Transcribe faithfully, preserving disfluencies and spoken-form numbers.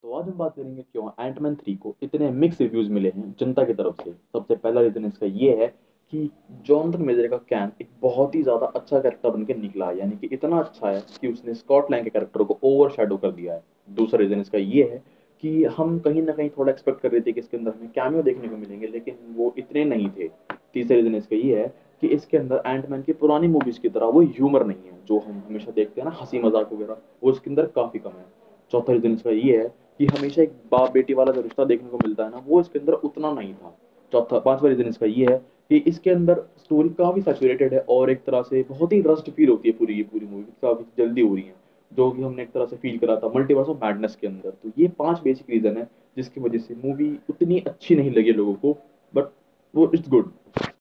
तो आज हम बात करेंगे क्यों एंटमैन थ्री को इतने मिक्स रिव्यूज मिले हैं जनता की तरफ से। सबसे पहला रीजन इसका ये है कि जॉनथन मेजर का कैन एक बहुत ही ज्यादा अच्छा कैरेक्टर बन के निकला है, यानी कि इतना अच्छा है कि उसने स्कॉट लैंग के कैरेक्टर को ओवर शेडो कर दिया है। दूसरा रीजन इसका ये है कि हम कहीं ना कहीं थोड़ा एक्सपेक्ट कर रहे थे कि इसके अंदर हमें कैमियो देखने को मिलेंगे, लेकिन वो इतने नहीं थे। तीसरा रीजन इसका ये है कि इसके अंदर एंटमैन की पुरानी मूवीज की तरह वो ह्यूमर नहीं है जो हम हमेशा देखते हैं ना, हंसी मजाक वगैरह, वो इसके अंदर काफी कम है। चौथा रीजन इसका ये है कि हमेशा एक बाप बेटी वाला जो रिश्ता देखने को मिलता है ना, वो इसके अंदर उतना नहीं था। चौथा पांचवा रीजन इसका ये है कि इसके अंदर स्टोरी काफी सैचुरेटेड है और एक तरह से बहुत ही रस्ट फील होती है पूरी की पूरी मूवी, काफी जल्दी हो रही है, जो कि हमने एक तरह से फील करा था मल्टीवर्स ऑफ मैडनेस के अंदर। तो ये पांच बेसिक रीजन है जिसकी वजह से मूवी उतनी अच्छी नहीं लगी लोगों को, बट वो इट्स गुड।